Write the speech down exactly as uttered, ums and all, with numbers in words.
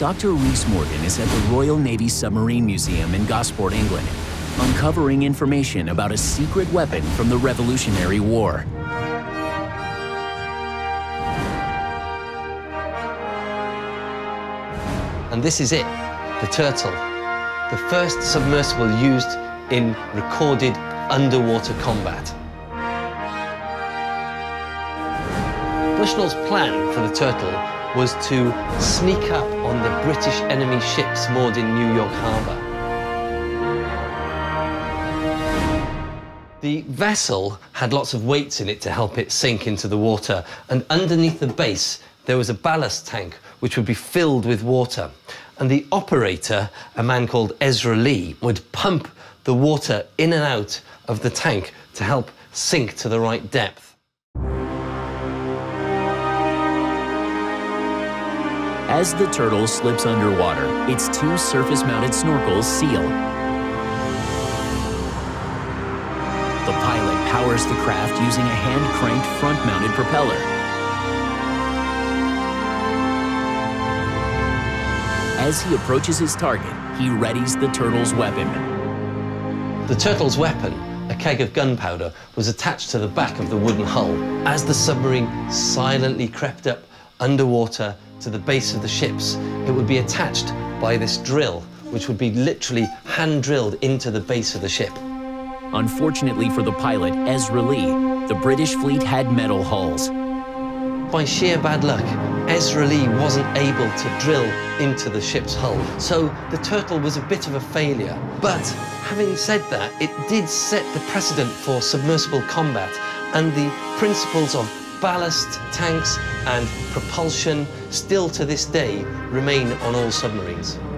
Doctor Rhys Morgan is at the Royal Navy Submarine Museum in Gosport, England, uncovering information about a secret weapon from the Revolutionary War. And this is it, the Turtle, the first submersible used in recorded underwater combat. Bushnell's plan for the Turtle was to sneak up on the British enemy ships moored in New York Harbor. The vessel had lots of weights in it to help it sink into the water, and underneath the base there was a ballast tank which would be filled with water. And the operator, a man called Ezra Lee, would pump the water in and out of the tank to help sink to the right depth. As the Turtle slips underwater, its two surface-mounted snorkels seal. The pilot powers the craft using a hand-cranked front-mounted propeller. As he approaches his target, he readies the Turtle's weapon. The Turtle's weapon, a keg of gunpowder, was attached to the back of the wooden hull. As the submarine silently crept up underwater to the base of the ships, it would be attached by this drill, which would be literally hand-drilled into the base of the ship. Unfortunately for the pilot, Ezra Lee, the British fleet had metal hulls. By sheer bad luck, Ezra Lee wasn't able to drill into the ship's hull, so the Turtle was a bit of a failure. But having said that, it did set the precedent for submersible combat, and the principles of ballast, tanks and propulsion still to this day remain on all submarines.